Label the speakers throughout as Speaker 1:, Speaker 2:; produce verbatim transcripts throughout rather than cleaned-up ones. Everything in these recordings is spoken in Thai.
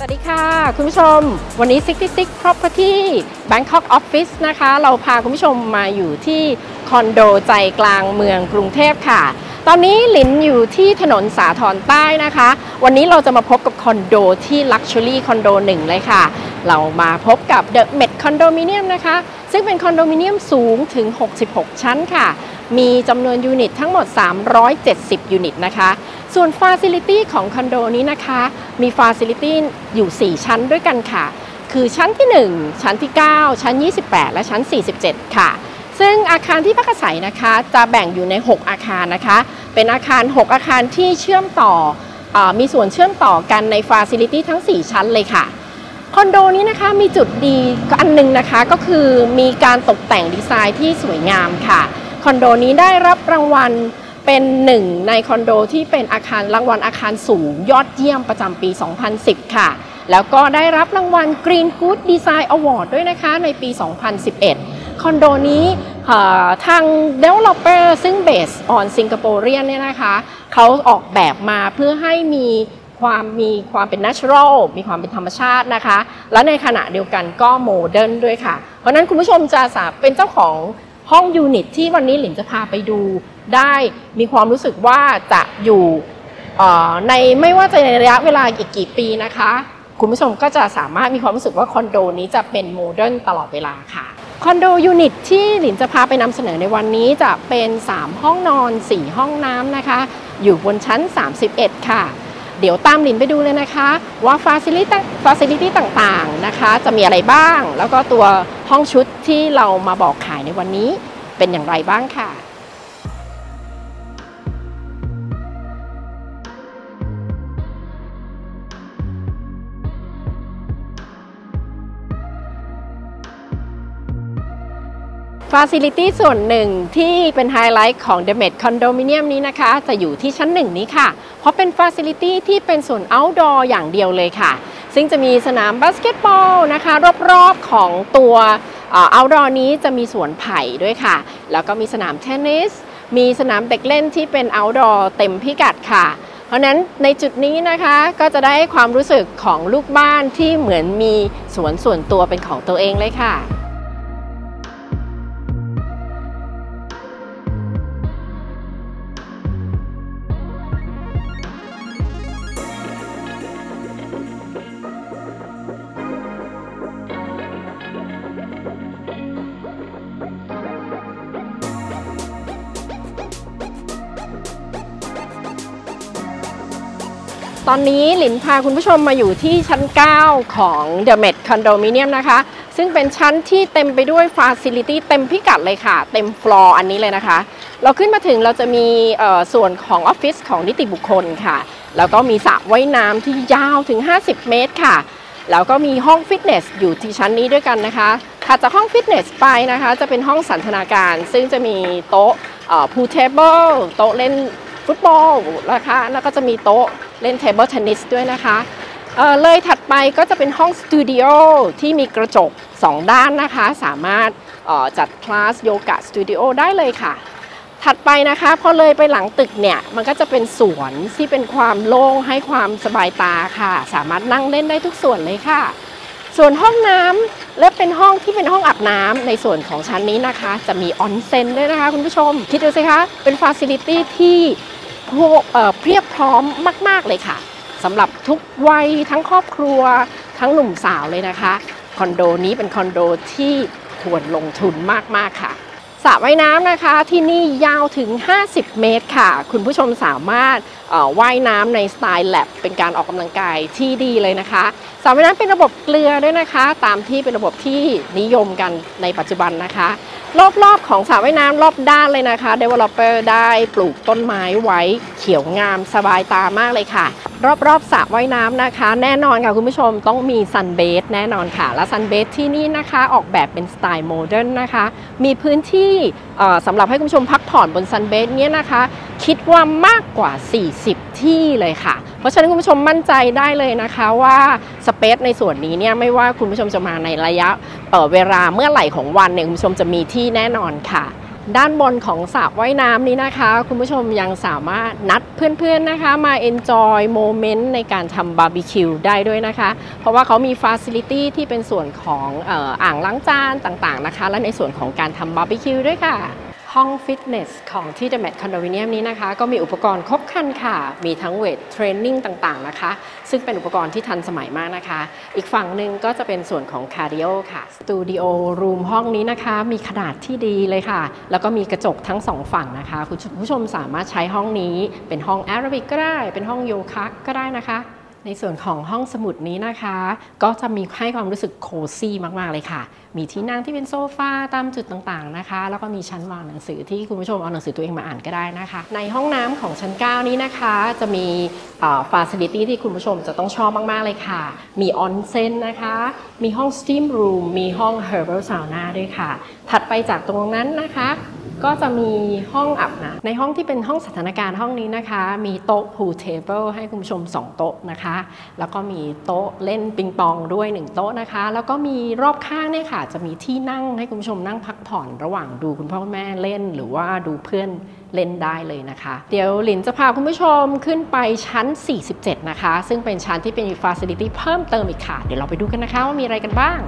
Speaker 1: สวัสดีค่ะคุณผู้ชมวันนี้หกสิบหก Property Bangkok Office นะคะเราพาคุณผู้ชมมาอยู่ที่คอนโดใจกลางเมืองกรุงเทพค่ะตอนนี้หลินอยู่ที่ถนนสาทรใต้นะคะวันนี้เราจะมาพบกับคอนโดที่ Luxury คอนโดหนึ่งเลยค่ะเรามาพบกับ The Met Condominium นะคะซึ่งเป็นคอนโดมิเนียมสูงถึงหกสิบหกชั้นค่ะมีจำนวนยูนิตทั้งหมดสามร้อยเจ็ดสิบยูนิตนะคะส่วนฟาซิลิตี้ของคอนโดนี้นะคะมีฟาซิลิตี้อยู่สี่ชั้นด้วยกันค่ะคือชั้นที่หนึ่งชั้นที่เก้าชั้นยี่สิบแปดและชั้นสี่สิบเจ็ดค่ะซึ่งอาคารที่พักอาศัยนะคะจะแบ่งอยู่ในหกอาคารนะคะเป็นอาคารหกอาคารที่เชื่อมต่อเอ่อมีส่วนเชื่อมต่อกันในฟาซิลิตี้ทั้งสี่ชั้นเลยค่ะคอนโดนี้นะคะมีจุดดีอันนึงนะคะก็คือมีการตกแต่งดีไซน์ที่สวยงามค่ะคอนโดนี้ได้รับรางวัลเป็นหนึ่งในคอนโดที่เป็นอาคารรางวัลอาคารสูงยอดเยี่ยมประจำปี สองพันสิบ ค่ะแล้วก็ได้รับรางวัล Green Good Design Award ด้วยนะคะในปี สองพันสิบเอ็ด คอนโดนี้ทาง Developer ซึ่ง Based on Singaporean เนี่ยนะคะเขาออกแบบมาเพื่อให้มีความมีความเป็น natural มีความเป็นธรรมชาตินะคะและในขณะเดียวกันก็โมเดิร์นด้วยค่ะเพราะนั้นคุณผู้ชมจะสามารถเป็นเจ้าของห้องยูนิตที่วันนี้หลินจะพาไปดูได้มีความรู้สึกว่าจะอยู่ในไม่ว่าจะในระยะเวลาอีกกี่ปีนะคะคุณผู้ชมก็จะสามารถมีความรู้สึกว่าคอนโดนี้จะเป็นโมเดิร์นตลอดเวลาค่ะคอนโดยูนิตที่หลินจะพาไปนำเสนอในวันนี้จะเป็นสามห้องนอนสี่ห้องน้ำนะคะอยู่บนชั้นสามสิบเอ็ดค่ะเดี๋ยวตามหลินไปดูเลยนะคะว่าฟาซิลิตี้ฟาซิลิตี้ต่างๆนะคะจะมีอะไรบ้างแล้วก็ตัวห้องชุดที่เรามาบอกขายในวันนี้เป็นอย่างไรบ้างค่ะฟาซิลิตี้ส่วนหนึ่งที่เป็นไฮไลท์ของ The Met Condominium นี้นะคะจะอยู่ที่ชั้นหนึ่งนี้ค่ะเพราะเป็นฟาซิลิตี้ที่เป็นส่วน outdoor อย่างเดียวเลยค่ะซึ่งจะมีสนามบาสเกตบอลนะคะรอบๆของตัว outdoor นี้จะมีสวนไผ่ด้วยค่ะแล้วก็มีสนามเทนนิสมีสนามเด็กเล่นที่เป็น outdoor เต็มพิกัดค่ะเพราะนั้นในจุดนี้นะคะก็จะได้ความรู้สึกของลูกบ้านที่เหมือนมีสวนส่วนตัวเป็นของตัวเองเลยค่ะตอนนี้หลินพาคุณผู้ชมมาอยู่ที่ชั้นเก้าของ The Met Condominium นะคะซึ่งเป็นชั้นที่เต็มไปด้วยฟาซิลิตี้เต็มพิกัดเลยค่ะเต็มฟลอร์อันนี้เลยนะคะเราขึ้นมาถึงเราจะมีส่วนของออฟฟิศของนิติบุคคลค่ะแล้วก็มีสระว่ายน้ำที่ยาวถึงห้าสิบเมตรค่ะแล้วก็มีห้องฟิตเนสอยู่ที่ชั้นนี้ด้วยกันนะคะถัดจากห้องฟิตเนสไปนะคะจะเป็นห้องสันทนาการซึ่งจะมีโต๊ะพูลเทเบิลโต๊ะเล่นฟุตบอลนะคะแล้วก็จะมีโต๊ะเล่นเทเบิลเทนนิสด้วยนะคะเอ่อเลยถัดไปก็จะเป็นห้องสตูดิโอที่มีกระจกสองด้านนะคะสามารถเอ่อจัดคลาสโยคะสตูดิโอได้เลยค่ะถัดไปนะคะพอเลยไปหลังตึกเนี่ยมันก็จะเป็นสวนที่เป็นความโล่งให้ความสบายตาค่ะสามารถนั่งเล่นได้ทุกส่วนเลยค่ะส่วนห้องน้ำและเป็นห้องที่เป็นห้องอาบน้ำในส่วนของชั้นนี้นะคะจะมีออนเซ็นด้วยนะคะคุณผู้ชมคิดดูสิคะเป็นฟาซิลิตี้ที่เพียบพร้อมมากๆเลยค่ะสำหรับทุกวัยทั้งครอบครัวทั้งหนุ่มสาวเลยนะคะคอนโดนี้เป็นคอนโดที่ควรลงทุนมากๆค่ะสระว่ายน้ำนะคะที่นี่ยาวถึงห้าสิบเมตรค่ะคุณผู้ชมสามารถว่ายน้ำในสไตล์แลบเป็นการออกกำลังกายที่ดีเลยนะคะสระว่ายน้ำเป็นระบบเกลือด้วยนะคะตามที่เป็นระบบที่นิยมกันในปัจจุบันนะคะรอบๆของสระว่ายน้ำรอบด้านเลยนะคะ Developer ได้ปลูกต้นไม้ไว้เขียวงามสบายตามากเลยค่ะรอบๆสระว่ายน้ำนะคะแน่นอนค่ะคุณผู้ชมต้องมีซันเบสแน่นอนค่ะและซันเบสที่นี่นะคะออกแบบเป็นสไตล์โมเดิร์นนะคะมีพื้นที่สำหรับให้คุณผู้ชมพักผ่อนบนซันเบสเนี้ยนะคะคิดว่ามากกว่าสี่สิบที่เลยค่ะเพราะฉะนั้นคุณผู้ชมมั่นใจได้เลยนะคะว่าสเปซในส่วนนี้เนี่ยไม่ว่าคุณผู้ชมจะมาในระยะเวลาเมื่อไหร่ของวันเนี่ยคุณผู้ชมจะมีที่แน่นอนค่ะด้านบนของสระว่ายน้ำนี้นะคะคุณผู้ชมยังสามารถนัดเพื่อนๆนะคะมา enjoy moment ในการทำบาร์บีคิวได้ด้วยนะคะเพราะว่าเขามี facility ที่เป็นส่วนของเอ่ออ่างล้างจานต่างๆนะคะและในส่วนของการทำบาร์บีคิวด้วยค่ะห้องฟิตเนสของที่ The Met Condominium นี้นะคะก็มีอุปกรณ์ครบครันค่ะมีทั้งเวทเทรนนิ่งต่างๆนะคะซึ่งเป็นอุปกรณ์ที่ทันสมัยมากนะคะอีกฝั่งหนึ่งก็จะเป็นส่วนของคาร์ดิโอค่ะสตูดิโอรูมห้องนี้นะคะมีขนาดที่ดีเลยค่ะแล้วก็มีกระจกทั้งสองฝั่งนะคะคุณผู้ชมสามารถใช้ห้องนี้เป็นห้องแอโรบิกก็ได้เป็นห้องโยคะก็ได้นะคะในส่วนของห้องสมุดนี้นะคะก็จะมีให้ความรู้สึกโคซี่มากๆเลยค่ะมีที่นั่งที่เป็นโซฟาตามจุดต่างๆนะคะแล้วก็มีชั้นวางหนังสือที่คุณผู้ชมเอาหนังสือตัวเองมาอ่านก็ได้นะคะในห้องน้ำของชั้นเก้านี้นะคะจะมีฟาซิลิตี้ที่คุณผู้ชมจะต้องชอบมากๆเลยค่ะมีออนเซ็นนะคะมีห้องสตีมรูมมีห้องเฮอร์เบิลซาวน่าด้วยค่ะถัดไปจากตรงนั้นนะคะก็จะมีห้องอาบน้ำในห้องที่เป็นห้องสถานการณ์ห้องนี้นะคะมีโต๊ะพูลเทเบิลให้คุณผู้ชมสองโต๊ะนะคะแล้วก็มีโต๊ะเล่นปิงปองด้วยหนึ่งโต๊ะนะคะแล้วก็มีรอบข้างเนี่ยค่ะจะมีที่นั่งให้คุณผู้ชมนั่งพักผ่อนระหว่างดูคุณพ่อคุณแม่เล่นหรือว่าดูเพื่อนเล่นได้เลยนะคะเดี๋ยวหลินจะพาคุณผู้ชมขึ้นไปชั้นสี่สิบเจ็ดนะคะซึ่งเป็นชั้นที่เป็น facility เพิ่มเติมอีกค่ะเดี๋ยวเราไปดูกันนะคะว่ามีอะไรกันบ้าง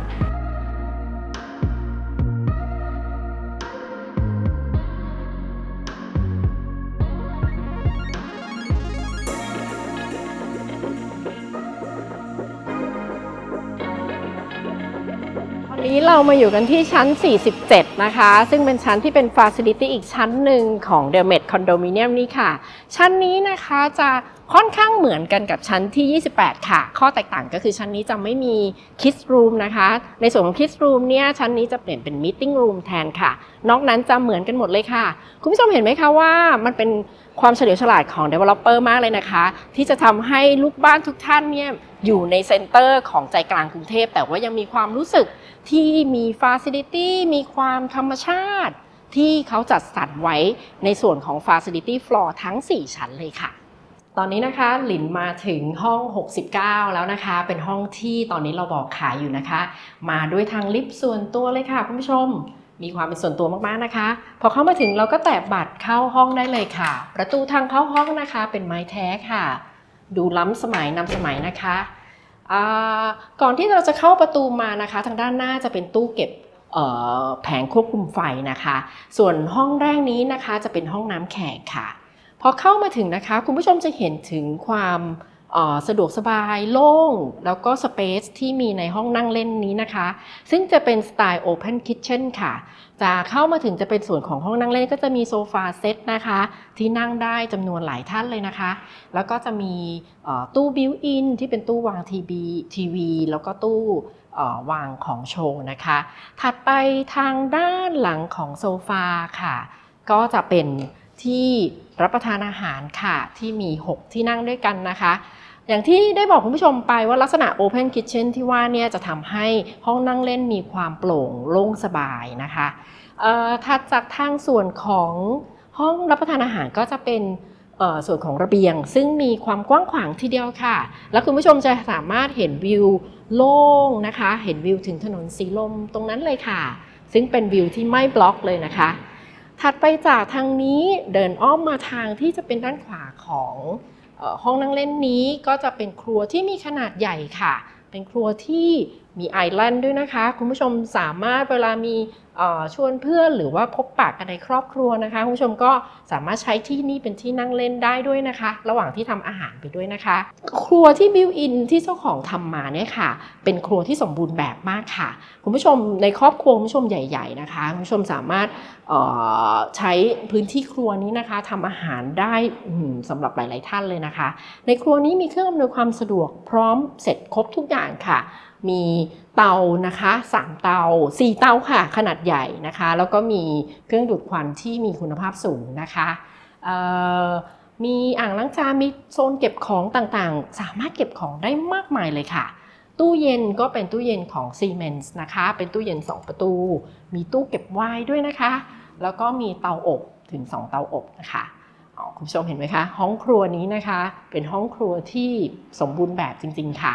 Speaker 1: วันนี้เรามาอยู่กันที่ชั้นสี่สิบเจ็ดนะคะซึ่งเป็นชั้นที่เป็น Facility อีกชั้นหนึ่งของ The Met Condominium นี่ค่ะชั้นนี้นะคะจะค่อนข้างเหมือนกันกับชั้นที่ยี่สิบแปดค่ะข้อแตกต่างก็คือชั้นนี้จะไม่มี Kids Room นะคะในส่วนของ Kids Room เนี่ยชั้นนี้จะเปลี่ยนเป็น Meeting Room แทนค่ะนอกนั้นจะเหมือนกันหมดเลยค่ะคุณผู้ชมเห็นไหมคะว่ามันเป็นความเฉลียวฉลาดของ Developer มากเลยนะคะที่จะทำให้ลูกบ้านทุกท่านเนี่ยอยู่ในเซ็นเตอร์ของใจกลางกรุงเทพแต่ว่ายังมีความรู้สึกที่มีฟาซิลิตี้มีความธรรมชาติที่เขาจัดสรรไว้ในส่วนของ Facility Floor ทั้งสี่ชั้นเลยค่ะตอนนี้นะคะหลินมาถึงห้องหกสิบเก้าแล้วนะคะเป็นห้องที่ตอนนี้เราบอกขายอยู่นะคะมาด้วยทางลิฟต์ส่วนตัวเลยค่ะคุณผู้ชมมีความเป็นส่วนตัวมากๆนะคะพอเข้ามาถึงเราก็แตะบัตรเข้าห้องได้เลยค่ะประตูทางเข้าห้องนะคะเป็นไม้แท้ค่ะดูล้ำสมัยนำสมัยนะคะก่อนที่เราจะเข้าประตูมานะคะทางด้านหน้าจะเป็นตู้เก็บแผงควบคุมไฟนะคะส่วนห้องแรกนี้นะคะจะเป็นห้องน้ำแขกค่ะพอเข้ามาถึงนะคะคุณผู้ชมจะเห็นถึงความสะดวกสบายโล่งแล้วก็สเปซที่มีในห้องนั่งเล่นนี้นะคะซึ่งจะเป็นสไตล์ Open Kitchen ค่ะจะเข้ามาถึงจะเป็นส่วนของห้องนั่งเล่นก็จะมีโซฟาเซตนะคะที่นั่งได้จำนวนหลายท่านเลยนะคะแล้วก็จะมีตู้บิวอินที่เป็นตู้วางทีวีทีวีแล้วก็ตู้วางของโชว์นะคะถัดไปทางด้านหลังของโซฟาค่ะก็จะเป็นที่รับประทานอาหารค่ะที่มีหกที่นั่งด้วยกันนะคะอย่างที่ได้บอกคุณผู้ชมไปว่าลักษณะ Open Kitchen ที่ว่าเนี่ยจะทำให้ห้องนั่งเล่นมีความโปร่งโล่งสบายนะคะถัดจากทางส่วนของห้องรับประทานอาหารก็จะเป็นส่วนของระเบียงซึ่งมีความกว้างขวางทีเดียวค่ะแล้วคุณผู้ชมจะสามารถเห็นวิวโล่งนะคะเห็นวิวถึงถนนสีลมตรงนั้นเลยค่ะซึ่งเป็นวิวที่ไม่บล็อกเลยนะคะถัดไปจากทางนี้เดินอ้อมมาทางที่จะเป็นด้านขวาของห้องนั่งเล่นนี้ก็จะเป็นครัวที่มีขนาดใหญ่ค่ะเป็นครัวที่มีไอแลนด์ด้วยนะคะคุณผู้ชมสามารถเวลามีชวนเพื่อนหรือว่าพบปะกันในครอบครัวนะคะคุณผู้ชมก็สามารถใช้ที่นี่เป็นที่นั่งเล่นได้ด้วยนะคะระหว่างที่ทำอาหารไปด้วยนะคะครัวที่บิวอินที่เจ้าของทำมาเนี่ยค่ะเป็นครัวที่สมบูรณ์แบบมากค่ะคุณผู้ชมในครอบครัวคุณผู้ชมใหญ่ๆนะคะคุณผู้ชมสามารถใช้พื้นที่ครัวนี้นะคะทำอาหารได้สำหรับหลายๆท่านเลยนะคะในครัวนี้มีเครื่องอำนวยความสะดวกพร้อมเสร็จครบทุกอย่างค่ะมีเตานะคะสามเตาสี่เตาค่ะขนาดใหญ่นะคะแล้วก็มีเครื่องดูดควันที่มีคุณภาพสูงนะคะมีอ่างล้างจานมีโซนเก็บของต่างๆสามารถเก็บของได้มากมายเลยค่ะตู้เย็นก็เป็นตู้เย็นของ Siemens นะคะเป็นตู้เย็นสองประตูมีตู้เก็บไวน์ด้วยนะคะแล้วก็มีเตาอบถึงสองเตาอบนะคะคุณผู้ชมเห็นไหมคะห้องครัวนี้นะคะเป็นห้องครัวที่สมบูรณ์แบบจริงๆค่ะ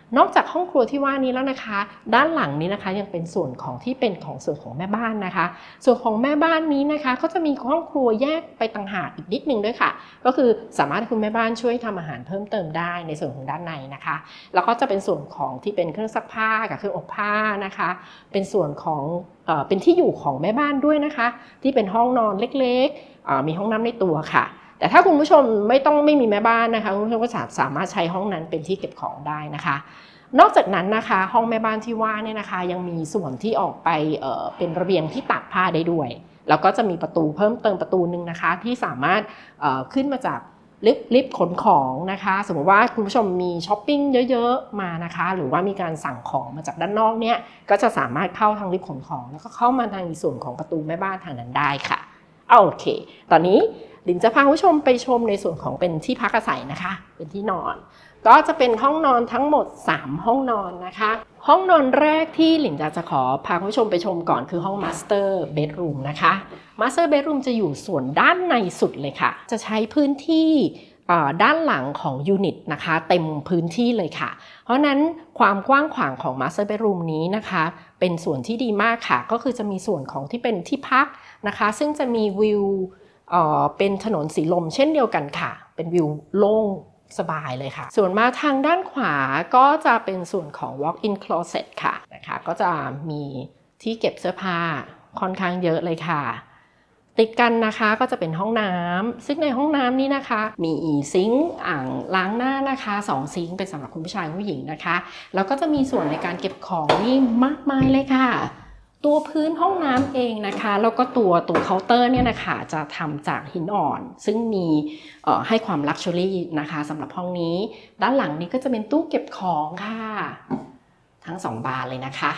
Speaker 1: นอกจากห้องครัวที่ว่านี้แล้วนะคะด้านหลังนี้นะคะยังเป็นส่วนของที่เป็นของส่วนของแม่บ้านนะคะส่วนของแม่บ้านนี้นะคะก็จะมีห้องครัวแยกไปต่างหากอีกนิดนึงด้วยค่ะก็คือสามารถคุณแม่บ้านช่วยทำอาหารเพิ่มเติมได้ในส่วนของด้านในนะคะแล้วก็จะเป็นส่วนของที่เป็นเครื่องซักผ้ากับเครื่องอบผ้านะคะเป็นส่วนของเอ่อเป็นที่อยู่ของแม่บ้านด้วยนะคะที่เป็นห้องนอนเล็กๆมีห้องน้ำในตัวค่ะแต่ถ้าคุณผู้ชมไม่ต้องไม่มีแม่บ้านนะคะคุณผู้ชมก็สามารถใช้ห้องนั้นเป็นที่เก็บของได้นะคะนอกจากนั้นนะคะห้องแม่บ้านที่ว่าเนี่ยนะคะยังมีส่วนที่ออกไปเอ่อเป็นระเบียงที่ตากผ้าได้ด้วยแล้วก็จะมีประตูเพิ่มเติมประตูนึงนะคะที่สามารถเอ่อขึ้นมาจากลิฟต์ลิฟต์ขนของนะคะสมมติว่าคุณผู้ชมมีช้อปปิ้งเยอะๆมานะคะหรือว่ามีการสั่งของมาจากด้านนอกเนี่ยก็จะสามารถเข้าทางลิฟต์ขนของแล้วก็เข้ามาทางส่วนของประตูแม่บ้านทางนั้นได้ค่ะโอเคตอนนี้ลินจะพาคุณผู้ชมไปชมในส่วนของเป็นที่พักอาศัยนะคะเป็นที่นอนก็จะเป็นห้องนอนทั้งหมดสามห้องนอนนะคะห้องนอนแรกที่หลินจะจะขอพาคุณผู้ชมไปชมก่อนคือห้อง Master Bedroom นะคะ Master Bedroom จะอยู่ส่วนด้านในสุดเลยค่ะจะใช้พื้นที่ด้านหลังของยูนิตนะคะเต็มพื้นที่เลยค่ะเพราะนั้นความกว้างขวางของ Master Bedroom นี้นะคะเป็นส่วนที่ดีมากค่ะก็คือจะมีส่วนของที่เป็นที่พักนะคะซึ่งจะมีวิวเอ่อเป็นถนนสีลมเช่นเดียวกันค่ะเป็นวิวโล่งสบายเลยค่ะส่วนมาทางด้านขวาก็จะเป็นส่วนของ walk-in closet ค่ะนะคะก็จะมีที่เก็บเสื้อผ้าค่อนข้างเยอะเลยค่ะติดกันนะคะก็จะเป็นห้องน้ำซึ่งในห้องน้ำนี้นะคะมีซิงค์อ่างล้างหน้านะคะสองซิงค์เป็นสำหรับคุณผู้ชายผู้หญิงนะคะแล้วก็จะมีส่วนในการเก็บของนี่มากมายเลยค่ะตัวพื้นห้องน้ำเองนะคะแล้วก็ตัวตัวเคาน์เตอร์เนี่ยนะคะจะทำจากหินอ่อนซึ่งมีให้ความลักชัวรี่นะคะสำหรับห้องนี้ด้านหลังนี้ก็จะเป็นตู้เก็บของค่ะทั้งสองบานเลยนะคะ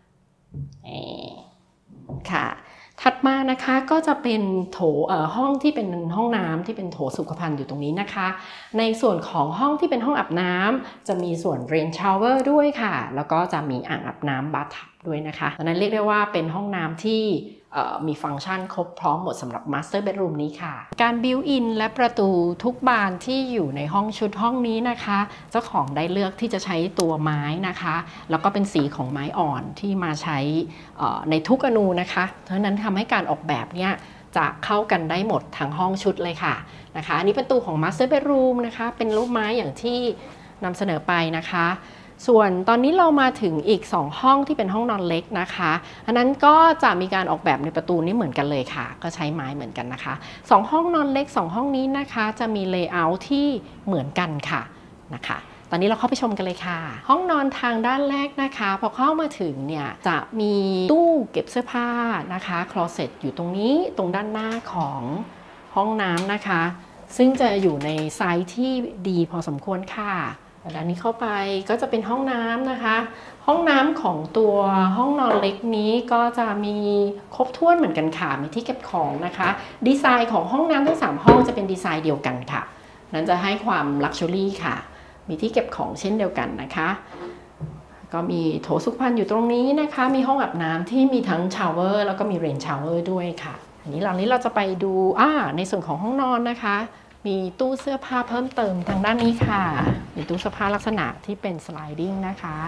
Speaker 1: ค่ะถัดมานะคะก็จะเป็นโถห้องที่เป็นห้องน้ำที่เป็นโถสุขภัณฑ์อยู่ตรงนี้นะคะในส่วนของห้องที่เป็นห้องอาบน้ำจะมีส่วน rain shower ด้วยค่ะแล้วก็จะมีอ่างอาบน้ำ bathด้วยนะคะดังนั้นเรียกได้ว่าเป็นห้องน้ำที่มีฟังก์ชันครบพร้อมหมดสำหรับ Master Bedroom นี้ค่ะการ built in และประตูทุกบานที่อยู่ในห้องชุดห้องนี้นะคะเจ้าของได้เลือกที่จะใช้ตัวไม้นะคะแล้วก็เป็นสีของไม้อ่อนที่มาใช้ในทุกอนูนะคะเพราะนั้นทำให้การออกแบบเนี้ยจะเข้ากันได้หมดทั้งห้องชุดเลยค่ะนะคะอันนี้ประตูของ Master Bedroom นะคะเป็นรูปไม้อย่างที่นำเสนอไปนะคะส่วนตอนนี้เรามาถึงอีกสองห้องที่เป็นห้องนอนเล็กนะคะอันนั้นก็จะมีการออกแบบในประตูนี้เหมือนกันเลยค่ะก็ใช้ไม้เหมือนกันนะคะสองห้องนอนเล็กสองห้องนี้นะคะจะมีเลเยอร์ที่เหมือนกันค่ะนะคะตอนนี้เราเข้าไปชมกันเลยค่ะห้องนอนทางด้านแรกนะคะพอเข้ามาถึงเนี่ยจะมีตู้เก็บเสื้อผ้านะคะคลอเซ็ตอยู่ตรงนี้ตรงด้านหน้าของห้องน้ำนะคะซึ่งจะอยู่ในไซส์ที่ดีพอสมควรค่ะด้านนี้เข้าไปก็จะเป็นห้องน้ำนะคะห้องน้ำของตัวห้องนอนเล็กนี้ก็จะมีครบถ้วนเหมือนกันค่ะมีที่เก็บของนะคะดีไซน์ของห้องน้ำทั้งสามห้องจะเป็นดีไซน์เดียวกันค่ะนั้นจะให้ความลักชัวรี่ค่ะมีที่เก็บของเช่นเดียวกันนะคะก็มีโถสุขภัณฑ์อยู่ตรงนี้นะคะมีห้องอาบน้ำที่มีทั้งชาวเวอร์แล้วก็มีเรนชาวเวอร์ด้วยค่ะอันนี้หลังนี้เราจะไปดูอ่าในส่วนของห้องนอนนะคะมีตู้เสื้อผ้าเพิ่มเติมทางด้านนี้ค่ะมีตู้เสื้อผ้าลักษณะที่เป็นสไลดิ้งนะคะ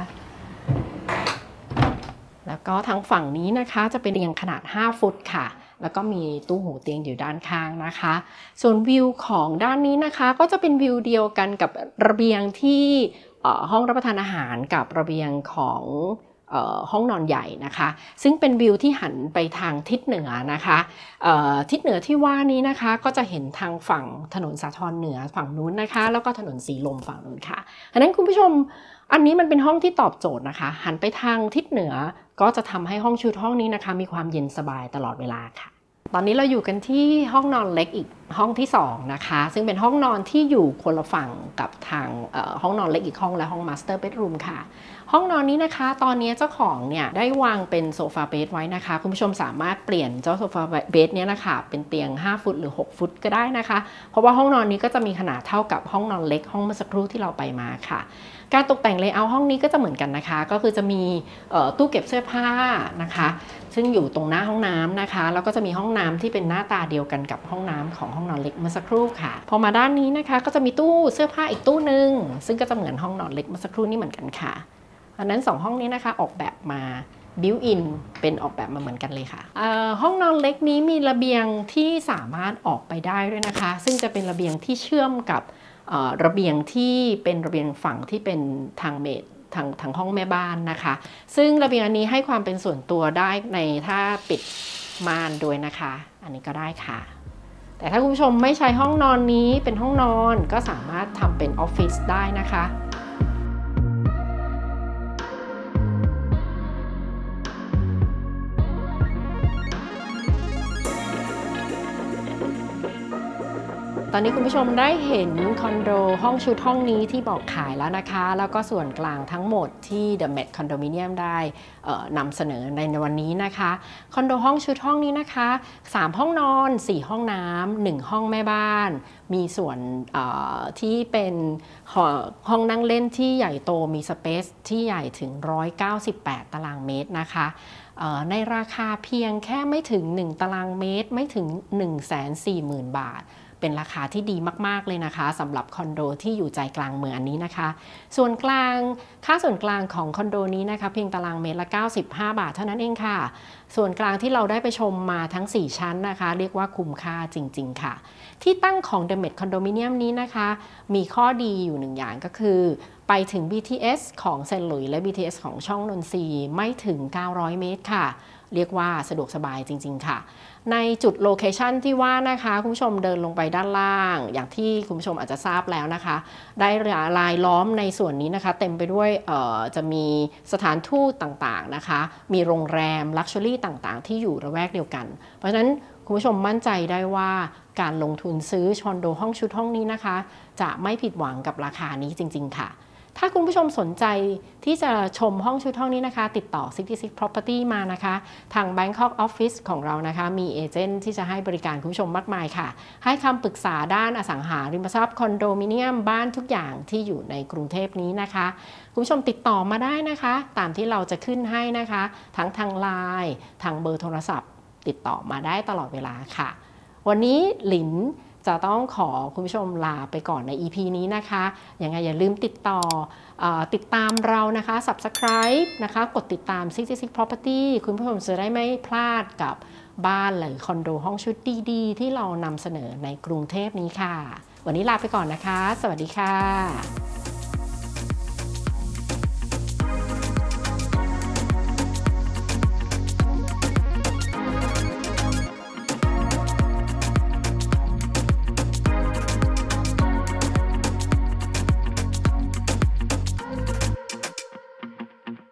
Speaker 1: แล้วก็ทางฝั่งนี้นะคะจะเป็นเตียงขนาดห้าฟุตค่ะแล้วก็มีตู้หูเตียงอยู่ด้านข้างนะคะส่วนวิวของด้านนี้นะคะก็จะเป็นวิวเดียวกันกับระเบียงที่ห้องรับประทานอาหารกับระเบียงของห้องนอนใหญ่นะคะซึ่งเป็นวิวที่หันไปทางทิศเหนือนะคะทิศเหนือที่ว่านี้นะคะก็จะเห็นทางฝั่งถนนสาทรเหนือฝั่งนู้นนะคะแล้วก็ถนนสีลมฝั่งนู้นค่ะดังนั้นคุณผู้ชมอันนี้มันเป็นห้องที่ตอบโจทย์นะคะหันไปทางทิศเหนือก็จะทำให้ห้องชุดห้องนี้นะคะมีความเย็นสบายตลอดเวลาค่ะตอนนี้เราอยู่กันที่ห้องนอนเล็กอีกห้องที่สองนะคะซึ่งเป็นห้องนอนที่อยู่คนละฝั่งกับทางห้องนอนเล็กอีกห้องและห้อง Master Bedroom ค่ะห้องนอนนี้นะคะตอนนี้เจ้าของเนี่ยได้วางเป็นโซฟาเบดไว้นะคะคุณผู้ชมสามารถเปลี่ยนเจ้าโซฟาเบดเนี้ยนะคะเป็นเตียงห้าฟุตหรือหกฟุตก็ได้นะคะเพราะว่าห้องนอนนี้ก็จะมีขนาดเท่ากับห้องนอนเล็กห้องเมื่อสักครู่ที่เราไปมาค่ะการตกแต่งเลเยอร์ห้องนี้ก็จะเหมือนกันนะคะก็คือจะมีตู้เก็บเสื้อผ้านะคะซึ่งอยู่ตรงหน้าห้องน้ำนะคะแล้วก็จะมีห้องน้ำที่เป็นหน้าตาเดียวกันกับห้องน้ำของห้องนอนเล็กเมื่อสักครู่ค่ะพอมาด้านนี้นะคะก็จะมีตู้เสื้อผ้าอีกตู้หนึ่งซึ่งก็จะเหมือนห้องนอนเล็กเมื่อสักครู่นี้เหมือนกันค่ะอันนั้นสองห้องนี้นะคะออกแบบมาบิวอินเป็นออกแบบมาเหมือนกันเลยค่ะห้องนอนเล็กนี้มีระเบียงที่สามารถออกไปได้ด้วยนะคะซึ่งจะเป็นระเบียงที่เชื่อมกับระเบียงที่เป็นระเบียงฝั่งที่เป็นทางเมดทางทางห้องแม่บ้านนะคะซึ่งระเบียงอันนี้ให้ความเป็นส่วนตัวได้ในถ้าปิดม่านด้วยนะคะอันนี้ก็ได้ค่ะแต่ถ้าคุณผู้ชมไม่ใช้ห้องนอนนี้เป็นห้องนอนก็สามารถทำเป็นออฟฟิศได้นะคะตอนนี้คุณผู้ชมได้เห็นคอนโดห้องชุดห้องนี้ที่บอกขายแล้วนะคะแล้วก็ส่วนกลางทั้งหมดที่ The Met Condominium ได้นำเสนอในวันนี้นะคะคอนโดห้องชุดห้องนี้นะคะสามห้องนอนสี่ห้องน้ำหนึ่งห้องแม่บ้านมีส่วนที่เป็นห้องนั่งเล่นที่ใหญ่โตมีสเปซที่ใหญ่ถึงหนึ่งร้อยเก้าสิบแปดตารางเมตรนะคะในราคาเพียงแค่ไม่ถึงหนึ่งตารางเมตรไม่ถึง หนึ่งแสนสี่หมื่น บาทเป็นราคาที่ดีมากๆเลยนะคะสำหรับคอนโดที่อยู่ใจกลางเมืองอันนี้นะคะส่วนกลางค่าส่วนกลางของคอนโดนี้นะคะเพียงตารางเมตรละเก้าสิบห้าบาทเท่านั้นเองค่ะส่วนกลางที่เราได้ไปชมมาทั้งสี่ชั้นนะคะเรียกว่าคุ้มค่าจริงๆค่ะที่ตั้งของ The Met Condominium นี้นะคะมีข้อดีอยู่หนึ่งอย่างก็คือไปถึง บี ที เอส ของเซนต์หลุยส์และ บี ที เอส ของช่องนนทรีไม่ถึงเก้าร้อยเมตรค่ะเรียกว่าสะดวกสบายจริงๆค่ะในจุดโลเคชันที่ว่านะคะคุณผู้ชมเดินลงไปด้านล่างอย่างที่คุณผู้ชมอาจจะทราบแล้วนะคะได้รายล้อมในส่วนนี้นะคะเต็มไปด้วยจะมีสถานทูตต่างๆนะคะมีโรงแรมลักชัวรี่ต่างๆที่อยู่ระแวกเดียวกันเพราะฉะนั้นคุณผู้ชมมั่นใจได้ว่าการลงทุนซื้อคอนโดห้องชุดห้องนี้นะคะจะไม่ผิดหวังกับราคานี้จริงๆค่ะถ้าคุณผู้ชมสนใจที่จะชมห้องชุดห้องนี้นะคะติดต่อซิกซิก Property มานะคะทาง Bangkok Office ของเรานะคะมีเอเจนต์ที่จะให้บริการคุณผู้ชมมากมายค่ะให้คำปรึกษาด้านอสังหาริมทรัพย์คอนโดมิเนียมบ้านทุกอย่างที่อยู่ในกรุงเทพนี้นะคะคุณผู้ชมติดต่อมาได้นะคะตามที่เราจะขึ้นให้นะคะทั้งทางไลน์ทางเบอร์โทรศัพท์ติดต่อมาได้ตลอดเวลาค่ะวันนี้หลินจะต้องขอคุณผู้ชมลาไปก่อนใน อี พี นี้นะคะยังไงอย่าลืมติดต่อติดตามเรานะคะ Subscribe นะคะกดติดตามซิกซิก Property คุณผู้ชมจะได้ไม่พลาดกับบ้านหรือคอนโดห้องชุดดีๆที่เรานำเสนอในกรุงเทพนี้ค่ะวันนี้ลาไปก่อนนะคะสวัสดีค่ะ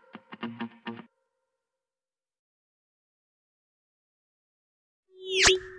Speaker 2: you